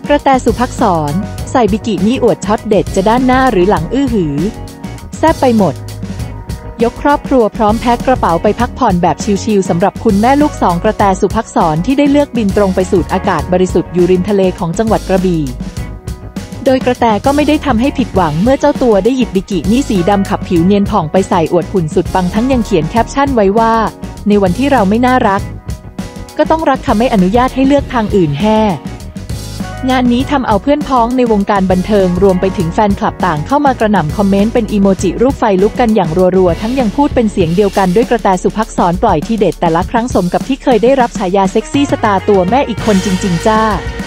กระแตสุภักษรใส่บิกินี่อวดช็อตเด็ดจะด้านหน้าหรือหลังอื้อหือแซ่บไปหมดยกครอบครัวพร้อมแพ็คกระเป๋าไปพักผ่อนแบบชิลๆสำหรับคุณแม่ลูกสองกระแตสุภักษรที่ได้เลือกบินตรงไปสูดอากาศบริสุทธิ์อยู่ริมทะเลของจังหวัดกระบี่โดยกระแตก็ไม่ได้ทำให้ผิดหวังเมื่อเจ้าตัวได้หยิบบิกินี่สีดำขับผิวเนียนผ่องไปใส่อวดหุ่นสุดปังทั้งยังเขียนแคปชั่นไว้ว่าในวันที่เราไม่น่ารักก็ต้องรักค่ะไม่อนุญาตให้เลือกทางอื่นแฮ่งานนี้ทำเอาเพื่อนพ้องในวงการบันเทิงรวมไปถึงแฟนคลับต่างเข้ามากระหน่ำคอมเมนต์เป็นอีโมจิรูปไฟลุกกันอย่างรัวๆทั้งยังพูดเป็นเสียงเดียวกันด้วยกระแตสุภักษรปล่อยทีเด็ดแต่ละครั้งสมกับที่เคยได้รับฉายาเซ็กซี่สตาร์ตัวแม่อีกคนจริงๆจ้า